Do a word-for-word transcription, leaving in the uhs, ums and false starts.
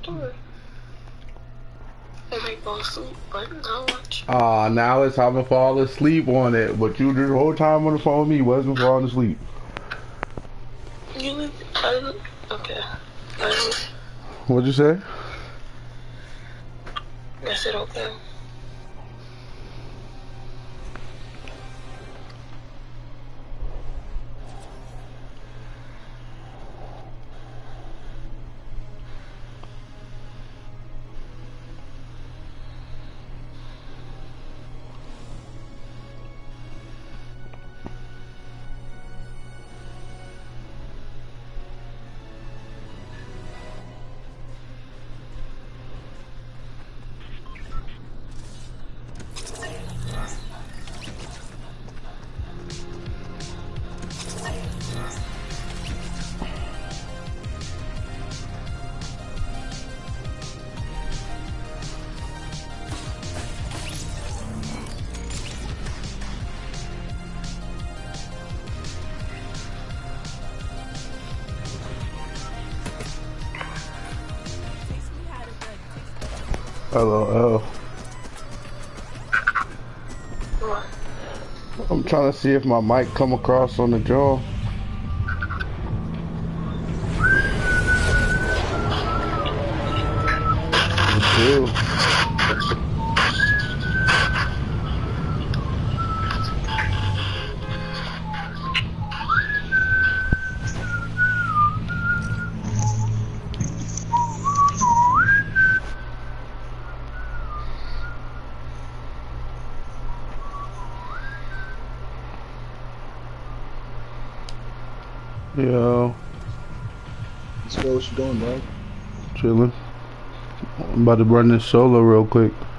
Sure. I might fall asleep, but I'll watch. Ah, uh, now it's time to fall asleep on it. But you the whole time on the phone with me wasn't falling asleep. You live, I live, okay. I live. What'd you say? I said okay. LOL. What? I'm trying to see if my mic come across on the jaw. It do. Yo. Let's go. What you doing, bro? Chillin'. I'm about to run this solo real quick.